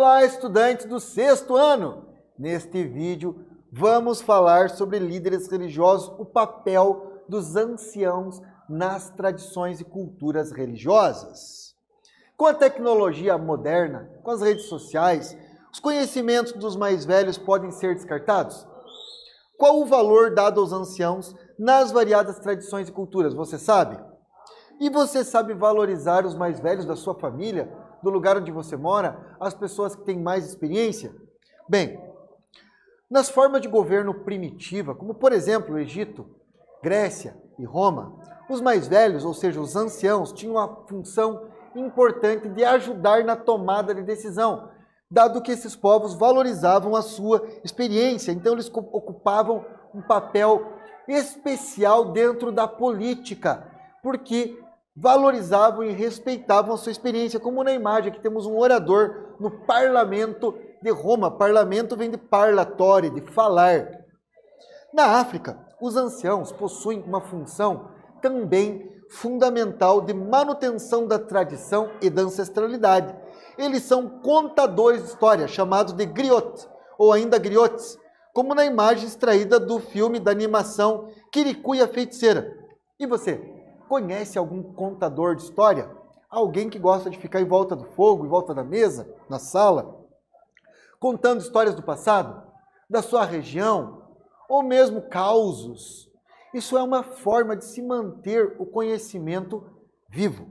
Olá, estudantes do sexto ano! Neste vídeo, vamos falar sobre líderes religiosos, o papel dos anciãos nas tradições e culturas religiosas. Com a tecnologia moderna, com as redes sociais, os conhecimentos dos mais velhos podem ser descartados? Qual o valor dado aos anciãos nas variadas tradições e culturas, você sabe? E você sabe valorizar os mais velhos da sua família, do lugar onde você mora, as pessoas que têm mais experiência? Bem, nas formas de governo primitiva, como por exemplo o Egito, Grécia e Roma, os mais velhos, ou seja, os anciãos, tinham uma função importante de ajudar na tomada de decisão, dado que esses povos valorizavam a sua experiência, então eles ocupavam um papel especial dentro da política, porque valorizavam e respeitavam a sua experiência, como na imagem aqui temos um orador no parlamento de Roma. Parlamento vem de parlatório, de falar. Na África, os anciãos possuem uma função também fundamental de manutenção da tradição e da ancestralidade. Eles são contadores de história, chamados de griots, ou ainda griotes, como na imagem extraída do filme da animação Kirikou e a Feiticeira. E você? Conhece algum contador de história? Alguém que gosta de ficar em volta do fogo, em volta da mesa, na sala, contando histórias do passado, da sua região, ou mesmo causos? Isso é uma forma de se manter o conhecimento vivo.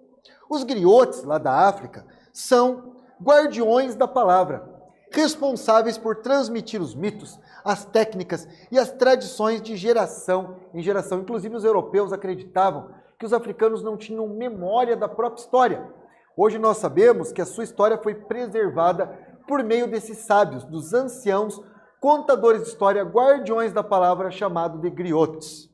Os griotes, lá da África, são guardiões da palavra, responsáveis por transmitir os mitos, as técnicas e as tradições de geração em geração. Inclusive os europeus acreditavam que os africanos não tinham memória da própria história. Hoje nós sabemos que a sua história foi preservada por meio desses sábios, dos anciãos, contadores de história, guardiões da palavra, chamado de griotes.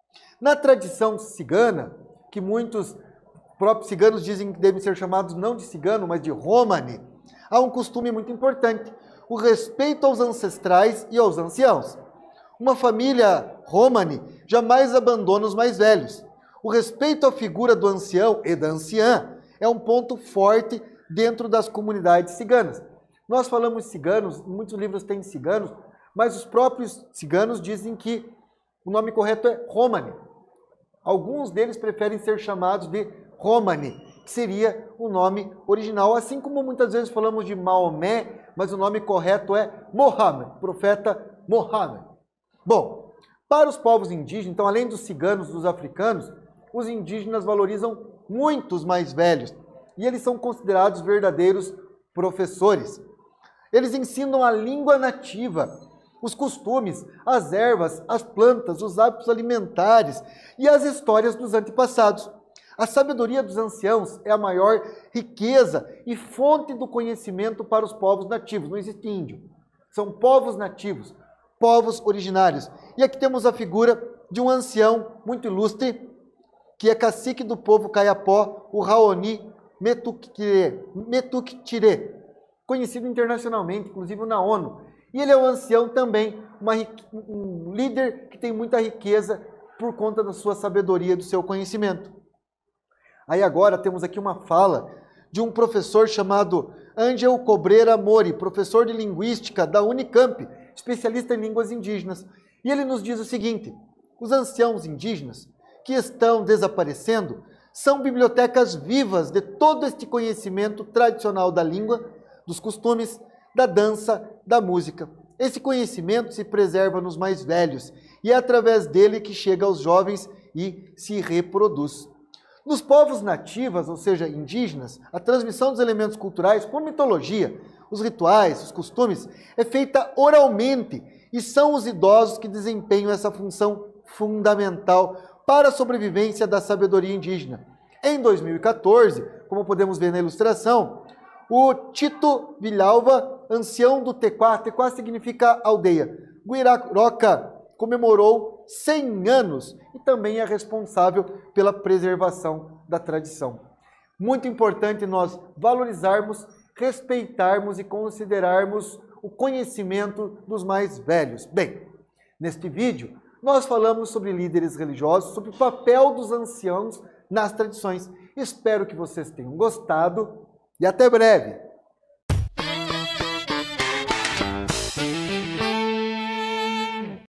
Na tradição cigana, que muitos próprios ciganos dizem que devem ser chamados não de cigano, mas de romani, há um costume muito importante, o respeito aos ancestrais e aos anciãos. Uma família romani jamais abandona os mais velhos. O respeito à figura do ancião e da anciã é um ponto forte dentro das comunidades ciganas. Nós falamos ciganos, muitos livros têm ciganos, mas os próprios ciganos dizem que o nome correto é romani. Alguns deles preferem ser chamados de romani, que seria o nome original, assim como muitas vezes falamos de Maomé, mas o nome correto é Mohammed, profeta Mohammed. Bom, para os povos indígenas, então além dos ciganos, dos africanos, os indígenas valorizam muito os mais velhos e eles são considerados verdadeiros professores. Eles ensinam a língua nativa, os costumes, as ervas, as plantas, os hábitos alimentares e as histórias dos antepassados. A sabedoria dos anciãos é a maior riqueza e fonte do conhecimento para os povos nativos. Não existe índio. São povos nativos, povos originários. E aqui temos a figura de um ancião muito ilustre, que é cacique do povo Kayapó, o Raoni Metuktire, conhecido internacionalmente, inclusive na ONU. E ele é um ancião também, um líder que tem muita riqueza por conta da sua sabedoria, do seu conhecimento. Aí agora temos aqui uma fala de um professor chamado Ângel Cobreira Mori, professor de linguística da Unicamp, especialista em línguas indígenas. E ele nos diz o seguinte: os anciãos indígenas que estão desaparecendo são bibliotecas vivas de todo este conhecimento tradicional da língua, dos costumes, da dança, da música. Esse conhecimento se preserva nos mais velhos e é através dele que chega aos jovens e se reproduz. Nos povos nativos, ou seja, indígenas, a transmissão dos elementos culturais, por mitologia, os rituais, os costumes, é feita oralmente e são os idosos que desempenham essa função fundamental para a sobrevivência da sabedoria indígena. Em 2014, como podemos ver na ilustração, o Tito Vilhalva, ancião do Tequá, Tequá significa aldeia, Guiraroca, comemorou 100 anos e também é responsável pela preservação da tradição. Muito importante nós valorizarmos, respeitarmos e considerarmos o conhecimento dos mais velhos. Bem, neste vídeo nós falamos sobre líderes religiosos, sobre o papel dos anciãos nas tradições. Espero que vocês tenham gostado e até breve!